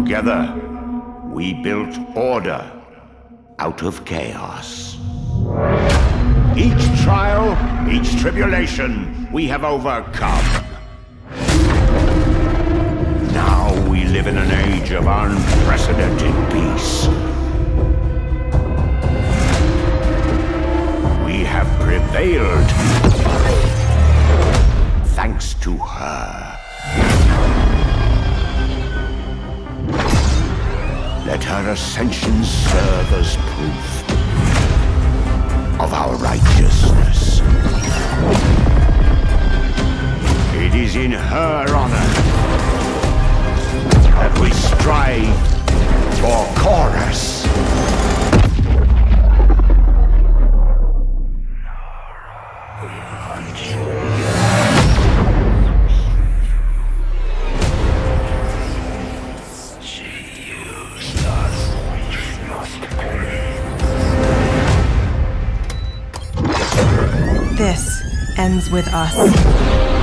Together, we built order out of chaos. Each trial, each tribulation, we have overcome. Now we live in an age of unprecedented peace. We have prevailed thanks to her. Let her ascension serve as proof of our righteousness. It is in her honor that we strive for Chorus. This ends with us.